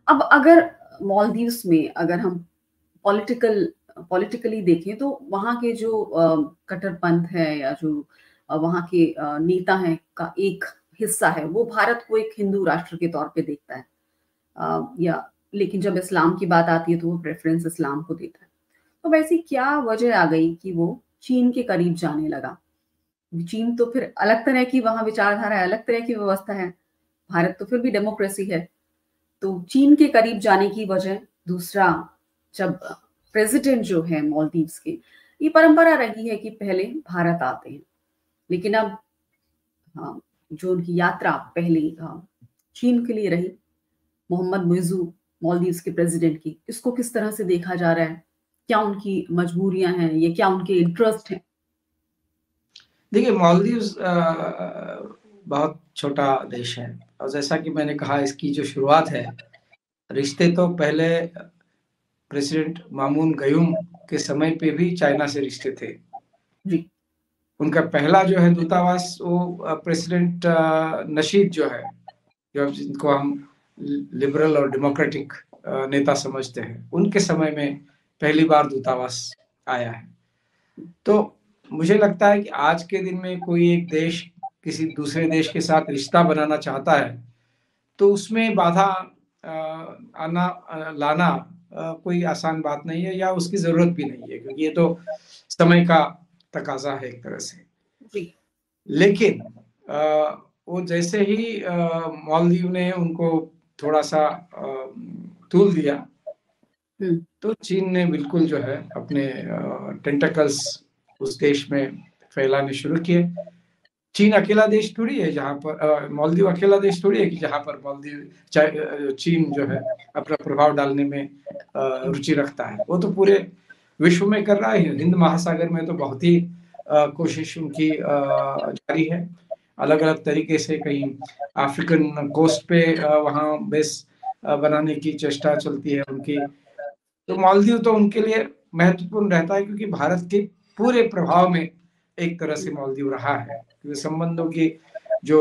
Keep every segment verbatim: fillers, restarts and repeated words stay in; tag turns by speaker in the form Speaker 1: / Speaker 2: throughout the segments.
Speaker 1: अब अगर मालदीव्स में अगर हम पॉलिटिकल पॉलिटिकली देखें तो वहाँ के जो अ, कट्टरपंथ है या जो अ, वहाँ के अ, नेता हैं का एक हिस्सा है, वो भारत को एक हिंदू राष्ट्र के तौर पे देखता है। अ, या लेकिन जब इस्लाम की बात आती है तो वो प्रेफ़रेंस इस्लाम को देता है। तो वैसी क्या वजह आ गई कि वो चीन के करीब जाने लगा? चीन तो फिर अलग तरह की वहाँ विचारधारा है, अलग तरह की व्यवस्था है। भारत तो फिर भी डेमोक्रेसी है। तो चीन के करीब जाने की वजह, दूसरा जब प्रेसिडेंट जो है मालदीव्स के, ये परंपरा रही है कि पहले भारत आते हैं। लेकिन अब हाँ, जो उनकी यात्रा पहले अ, चीन के लिए रही, मोहम्मद मुइज़्ज़ू मालदीव्स के प्रेसिडेंट की, इसको किस तरह से देखा जा रहा है? क्या उनकी मजबूरियाँ हैं? ये क्या उनके इंटरेस्ट हैं?
Speaker 2: देखिए, मालदीव्स अ, बहुत छोटा देश है और जैसा कि मैंने कहा, इसकी जो शुरुआत है, रिश्ते तो पहले प्रेसिडेंट मामून गयूम के समय पे भी चाइना से रिश्ते थे।
Speaker 1: जी।
Speaker 2: उनका पहला जो है दूतावास वो अ, प्रेसिडेंट अ, नशीद जो है, जो जिनको हम लिबरल और डेमोक्रेटिक अ, नेता समझते हैं, उनके समय में पहली बार दूतावास आया है। तो मुझे लगता है कि आज के दिन में कोई एक देश किसी दूसरे देश के साथ रिश्ता बनाना चाहता है, तो उसमें बाधा अ, आना अ, लाना अ, कोई आसान बात नहीं है या उसकी ज़रूरत भी नहीं है, क्योंकि ये तो समय का तकाज़ा है एक तरह से।
Speaker 1: जी।
Speaker 2: लेकिन अ, वो जैसे ही अ, मालदीव ने उनको थोड़ा-सा अ, तूल दिया,
Speaker 1: हुँ।
Speaker 2: तो चीन ने बिल्कुल जो है अपने अ, टेंटेकल्स उस देश में फैलाने शुरू किए। चीन अकेला देश थोड़ी है जहाँ पर अ, मालदीव अकेला देश थोड़ी है कि जहाँ पर मालदीव चाइ अ, चीन जो है अपना प्रभाव डालने में अ, रुचि रखता है। वो तो पूरे विश्व में कर रहा है। हिंद महासागर में तो बहुत ही अ, कोशिश उनकी अ, जारी है। अलग-अलग तरीके से कहीं अफ्रीकन कोस्ट पे अ, वहाँ बेस अ, बनाने की चेष्टा चलती है उनकी। तो मालदीव तो उनके लिए महत्वपूर्ण रहता है, क्योंकि भारत के पूरे प्रभाव में एक तरह से मालदीव रहा है। क्योंकि संबंधों की जो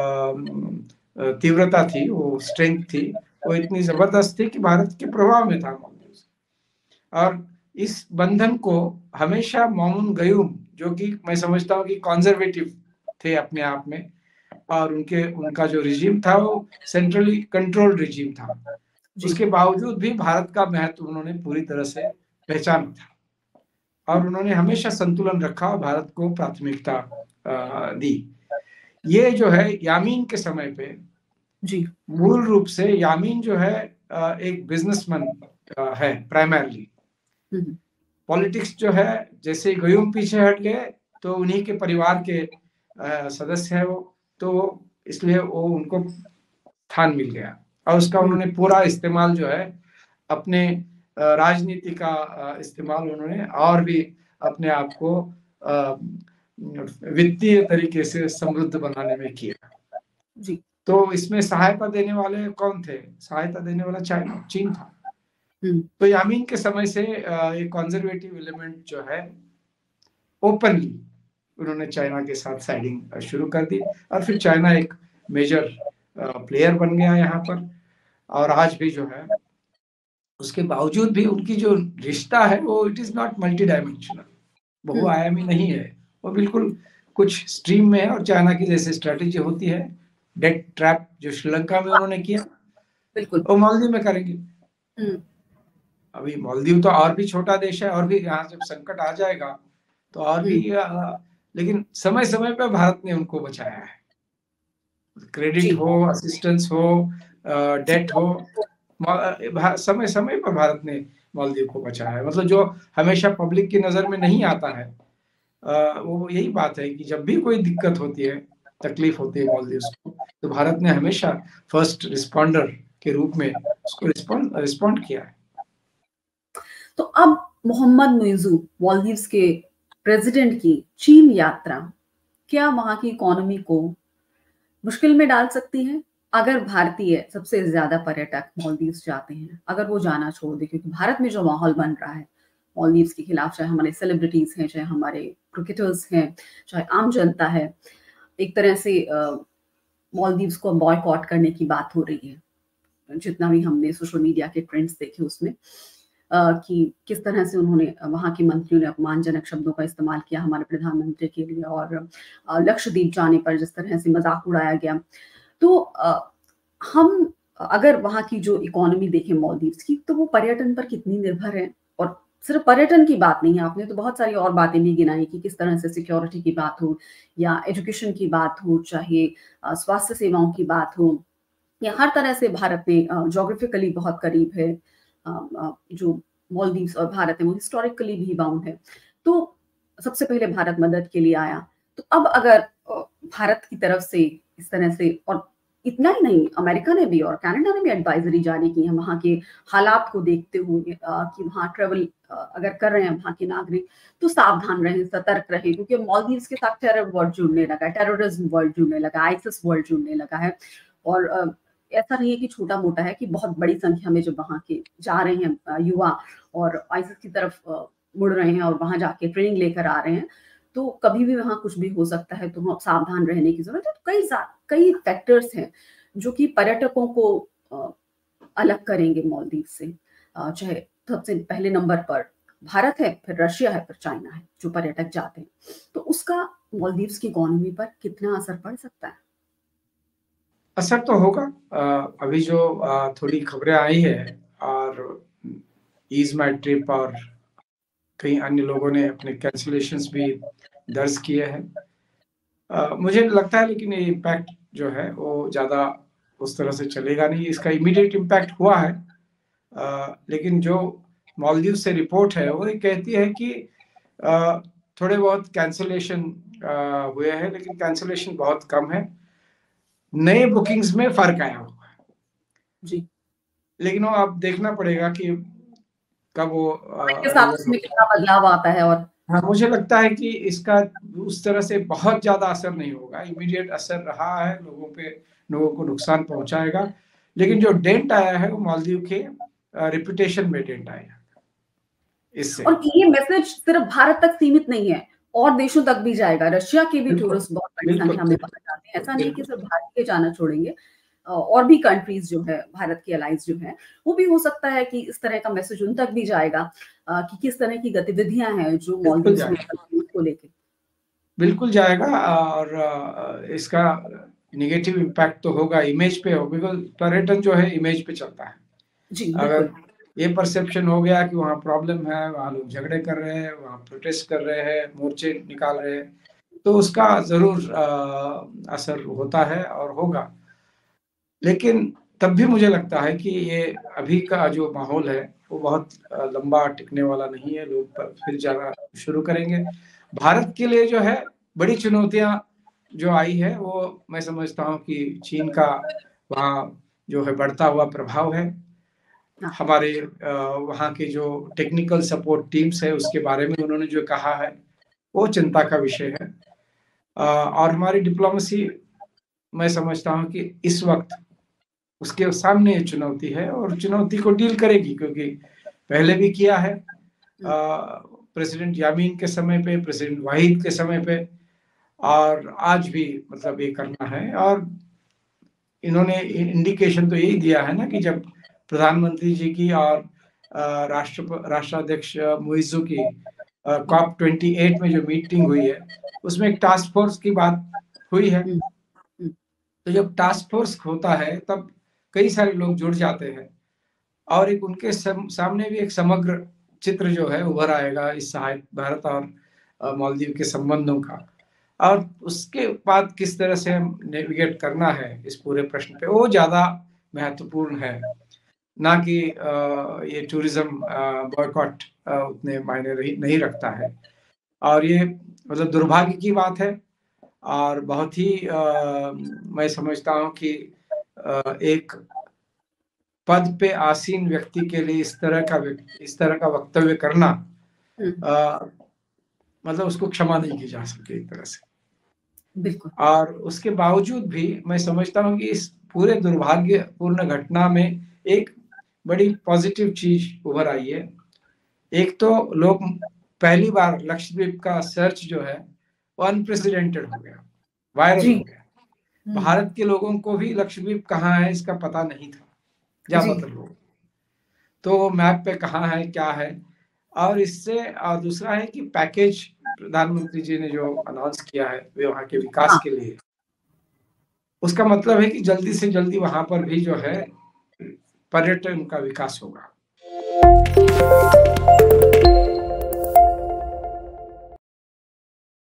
Speaker 2: अ, अ, तीव्रता थी, वो स्ट्रेंथ थी, वो इतनी ज़बरदस्त थी कि भारत के प्रभाव में था मालदीव। और इस बंधन को हमेशा मामून गयूम, जो कि मैं समझता हूँ कि कंज़र्वेटिव थे अपने आप में, और उनके उनका जो रिजीम था वो सेंट्रली कंट्रोल्ड रिजीम था।
Speaker 1: जी।
Speaker 2: उसके बावजूद भी भारत का महत्व उन्होंने पूरी तरह से पहचाना था
Speaker 1: हुँ।
Speaker 2: और उन्होंने हमेशा संतुलन रखा और भारत को प्राथमिकता अ, दी। ये जो है यामीन के समय पे
Speaker 1: जी।
Speaker 2: मूल रूप से यामीन जो है अ, एक बिज़नेसमैन अ, है प्राइमरीली।
Speaker 1: हुँ, हुँ।
Speaker 2: पॉलिटिक्स जो है, जैसे गयूम पीछे हट गए, तो उन्हीं के परिवार के अ, सदस्य हैं वो, तो इसलिए वो उनको स्थान मिल गया और उसका
Speaker 1: हुँ।
Speaker 2: उन्होंने पूरा इस्तेमाल जो है अपने अ, राजनीति का अ, इस्तेमाल उन्होंने और भी अपने आप को अ, वित्तीय तरीके से समृद्ध बनाने में किया।
Speaker 1: जी।
Speaker 2: तो इसमें सहायता देने वाले कौन थे? सहायता देने वाला चाइना चीन था।
Speaker 1: हुँ।
Speaker 2: तो यामीन के समय से अ, ये कंजर्वेटिव एलिमेंट जो है ओपनली उन्होंने चाइना के साथ साइडिंग शुरू कर दी और फिर चाइना एक मेजर प्लेयर बन गया यहाँ पर। और आज भी जो है, उसके बावजूद भी उनकी जो रिश्ता है वो it is not multidimensional,
Speaker 1: हुँ।
Speaker 2: बहुआयामी नहीं है। वो बिल्कुल कुछ स्ट्रीम में है और चाइना की जैसे स्ट्रैटेजी होती है, डेट ट्रैप जो श्रीलंका में उन्होंने किया,
Speaker 1: बिल्कुल।
Speaker 2: वो मालदीव में करेंगे।
Speaker 1: हुँ।
Speaker 2: अभी मालदीव तो और भी छोटा देश है और भी यहाँ जब संकट आ जाएगा तो और
Speaker 1: हुँ।
Speaker 2: भी अ, लेकिन समय-समय पे भारत ने उनको बचाया है। क्रेडिट
Speaker 1: जी।
Speaker 2: हो, असिस्टेंस हो, अ,
Speaker 1: जी।
Speaker 2: डेट हो, म भा समय-समय पर भारत ने मालदीव को बचाया है। मतलब जो हमेशा पब्लिक की नज़र में नहीं आता है, अ, वो यही बात है कि जब भी कोई दिक्कत होती है, तकलीफ होती है मालदीव्स को, तो भारत ने हमेशा फर्स्ट रिस्पॉन्डर के रूप में उसको रिस्पॉन्ड रिस्पॉन्ड किया है।
Speaker 1: तो अब मोहम्मद मुइज़्ज़ू मालदीव्स के प्रेसिडेंट की चीन यात्रा, क्या वहाँ की इकोनॉमी को मुश्किल में डाल सकती है? अगर भारतीय सबसे ज़्यादा पर्यटक मालदीव्स जाते हैं, अगर वो जाना छोड़ दें, क्योंकि भारत में जो माहौल बन रहा है मालदीव्स के खिलाफ, चाहे हमारे सेलिब्रिटीज़ हैं, चाहे हमारे क्रिकेटर्स हैं, चाहे आम जनता है, एक तरह से अ, मालदीव्स को बॉयकॉट करने की बात हो रही है। जितना भी हमने सोशल मीडिया के ट्रेंड्स देखे उसमें, अ, कि किस तरह से उन्होंने वहाँ के मंत्रियों ने अपमानजनक शब्दों का इस्तेमाल किया हमारे प्रधानमंत्री के लिए, और अ, लक्षद्वीप जाने पर जिस तरह से मज़ाक उड़ाया गया। तो अ, हम अगर वहाँ की जो इकोनॉमी देखें मालदीव्स की, तो वो पर्यटन पर कितनी निर्भर है, और सिर्फ पर्यटन की बात नहीं है, आपने तो बहुत सारी और बातें भी गिनाई कि किस तरह से सिक्योरिटी की बात हो, या एजुकेशन की बात हो, चाहे अ, स्वास्थ्य सेवाओं की बात हो, या हर तरह से भारत में अ, ज्योग्राफिकली बहुत करीब है। अ अ, जो मालदीव्स और भारत है वो हिस्टोरिकली भी बाउंड है। तो सबसे पहले भारत मदद के लिए आया। तो अब अगर अ, भारत की तरफ से इस तरह से, और इतना ही नहीं, अमेरिका ने भी और कनाडा ने भी एडवाइजरी जारी की है वहाँ के हालात को देखते हुए, अ, कि वहाँ ट्रैवल अ, अगर कर रहे हैं वहाँ के नागरिक, तो सावधान रहें, सतर्क रहें, क्योंकि मालदीव्स के साथ टेरर वर्ड जुड़ने लगा है, टेररिज्म वर्ड जुड़ने लगा है, आईसिस वर्ड जुड़ने लगा है। और अ, ऐसा नहीं है कि छोटा-मोटा है, कि बहुत बड़ी संख्या में जब वहाँ के जा रहे हैं अ, युवा और आईसिस की तरफ अ, मुड़ रहे हैं और वहाँ जाके ट्रेनिंग लेकर आ रहे हैं, तो कभी भी वहाँ कुछ भी हो सकता है, तो वहाँ सावधान रहने की ज़रूरत है। तो कई सा कई फैक्टर्स हैं, जो कि पर्यटकों को अ, अलग करेंगे मालदीव से। अ, चाहे सबसे पहले नंबर पर भारत है, फिर रशिया है, फिर चाइना है, जो पर्यटक जाते हैं। तो उसका मालदीव्स की इकोनॉमी पर कितना असर पड़ सकता है?
Speaker 2: असर तो होगा। अ, अभी जो अ, थोड़ी खबरें आई हैं, और ईज़ माई ट्रिप और कई अन्य लोगों ने अपने कैंसलेशंस भी दर्ज किए हैं। अ, मुझे लगता है लेकिन ये इम्पैक्ट जो है वो ज़्यादा उस तरह से चलेगा नहीं। इसका इमीडिएट इम्पैक्ट हुआ है, अ, लेकिन जो मालदीव से रिपोर्ट है वो ये कहती है कि अ, थोड़े बहुत कैंसलेशन अ, हुए हैं, लेकिन कैंसलेशन बहुत कम है। नए बुकिंग्स में फ़र्क आया हुआ है।
Speaker 1: जी।
Speaker 2: लेकिन वो अब देखना पड़ेगा कि कब वो
Speaker 1: समय के
Speaker 2: अ,
Speaker 1: साथ
Speaker 2: रिवर्ट
Speaker 1: उसमें
Speaker 2: होगा।
Speaker 1: कितना बदलाव आता है, और
Speaker 2: हाँ, मुझे लगता है कि इसका उस तरह से बहुत ज़्यादा असर नहीं होगा। इमीडिएट असर रहा है, लोगों पे लोगों को नुकसान पहुँचाएगा, लेकिन जो डेंट आया है वो मालदीव के अ, रेपुटेशन में डेंट आया है इससे।
Speaker 1: और ये मैसेज सिर्फ भारत तक सीमित नहीं है, और देशों तक भी जाएगा। रशिया के भी
Speaker 2: बिल्कुल,
Speaker 1: टूरिस्ट बहुत बड़ी
Speaker 2: बिल्कुल,
Speaker 1: संख्या में वहाँ जाते हैं। ऐसा नहीं है कि
Speaker 2: बिल्कुल।
Speaker 1: सिर्फ भारतीय जाना छोड़ेंगे। अ, और भी कंट्रीज़ जो है, भारत के अलाइज़ जो हैं, वो भी हो सकता है कि इस तरह का मैसेज उन तक भी जाएगा, अ, कि किस तरह की गतिविधियाँ हैं जो
Speaker 2: बिल्कुल
Speaker 1: मालदीव्स में
Speaker 2: जाएगा।
Speaker 1: चल रही हैं उसको लेके।
Speaker 2: बिल्कुल जाएगा, और अ, इसका नेगेटिव इम्पैक्ट तो होगा, इमेज पे हो, बिकॉज़ पर्यटन जो है इमेज पे चलता है।
Speaker 1: जी,
Speaker 2: अगर
Speaker 1: बिल्कुल।
Speaker 2: ये परसेप्शन हो गया कि वहाँ प्रॉब्लम है, वहाँ लोग झगड़े कर रहे हैं, वहाँ प्रोटेस्ट कर रहे हैं, मोर्चे निकाल रहे हैं, तो उसका ज़रूर अ, असर होता है और होगा। लेकिन तब भी मुझे लगता है कि ये अभी का जो माहौल है, वो बहुत अ, लंबा टिकने वाला नहीं है, लोग प फिर जाना शुरू करेंगे। भारत के लिए जो है, बड़ी चुनौतियाँ जो आई है, वो मैं समझता हूँ कि चीन का वहाँ जो है बढ़ता हुआ प्रभाव है।
Speaker 1: हाँ।
Speaker 2: हमारे अ, वहाँ के जो टेक्निकल सपोर्ट टीम्स है, उसके बारे में उन्होंने जो कहा है, वो चिंता का विषय है। अ, और हमारी डिप्लोमेसी, मैं समझता हूँ कि इस वक़्त उसके सामने ये चुनौती है, और चुनौती को डील करेगी, क्योंकि पहले भी किया है। अ,
Speaker 1: हुँ।
Speaker 2: प्रेसिडेंट यामीन के समय पे, प्रेसिडेंट वाहिद के समय पे, और आज भी मतलब ये करना है। और इन्होंने इ इंडिकेशन तो यही दिया है ना कि जब प्रधानमंत्री जी की और अ, राष्ट्रप राष्ट्राध्यक्ष मुइज़्ज़ू की अ,
Speaker 1: हुँ,
Speaker 2: कॉप अट्ठाईस में जो मीटिंग हुई है, उसमें एक टास्क फ़ोर्स की बात हुई है।
Speaker 1: हुँ, हुँ।
Speaker 2: तो जब टास्क फ़ोर्स होता है, तब कई सारे लोग जुड़ जाते हैं, और एक उनके सम सामने भी एक समग्र चित्र जो है उभर आएगा इस सहायक भारत और अ, मालदीव के संबंधों का। और उसके बाद किस तरह से हम नेविगेट करना है इस पूरे प्रश्न पे, वो ज़्यादा महत्वपूर्ण है, ना कि अ, ये टूरिज़्म अ, बॉयकॉट अ, उतने मायने रही नहीं रखता है। और ये मतलब दुर्भाग्य की बात है, और बहुत ही अ, मैं समझता हूँ कि अ, एक पद पे आसीन व्यक्ति के लिए इस तरह का व्यक इस तरह का वक्तव्य करना,
Speaker 1: हुँ,
Speaker 2: अ, मतलब उसको क्षमा नहीं की जा सकती एक तरह से।
Speaker 1: बिल्कुल।
Speaker 2: और उसके बावजूद भी मैं समझता हूँ कि इस पूरे दुर्भाग्यपूर्ण घटना में एक बड़ी पॉज़िटिव चीज़ उभर आई है। एक तो लोग पहली बार लक्षद्वीप का सर्च जो है, वो अनप्रेसिडेंटेड हो गया, वायरल
Speaker 1: जी।
Speaker 2: हो गया।
Speaker 1: हुँ,
Speaker 2: भारत के लोगों को भी लक्षद्वीप कहाँ है इसका पता नहीं था। ज़्यादातर
Speaker 1: जी।
Speaker 2: लोग। तो मैप पे कहाँ है, क्या है और इससे अ, दूसरा है कि पैकेज प्रधानमंत्री जी ने जो अनाउंस किया है, वे वहाँ के विकास
Speaker 1: हाँ।
Speaker 2: के लिए। उसका मतलब है कि जल्दी से जल्दी वहाँ पर भी जो है पर्यटन का विकास होगा।